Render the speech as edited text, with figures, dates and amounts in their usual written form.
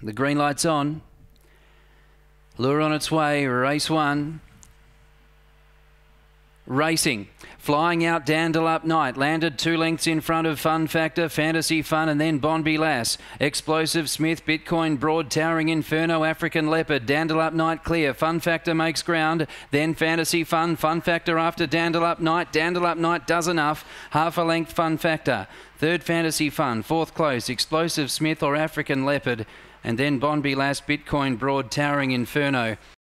The green light's on. Lure on its way, race one. Racing. Flying out Dandelop Night. Landed 2 lengths in front of Fun Factor, Fantasy Fun, and then Bonby Lass. Explosive Smith, Bitcoin, Broad, Towering Inferno, African Leopard. Dandelop Night clear. Fun Factor makes ground. Then Fantasy Fun. Fun Factor after Dandelop Night. Dandelop Night does enough. Half a length Fun Factor. Third Fantasy Fun. Fourth close. Explosive Smith or African Leopard. And then Bonby Lass, Bitcoin, Broad, Towering Inferno.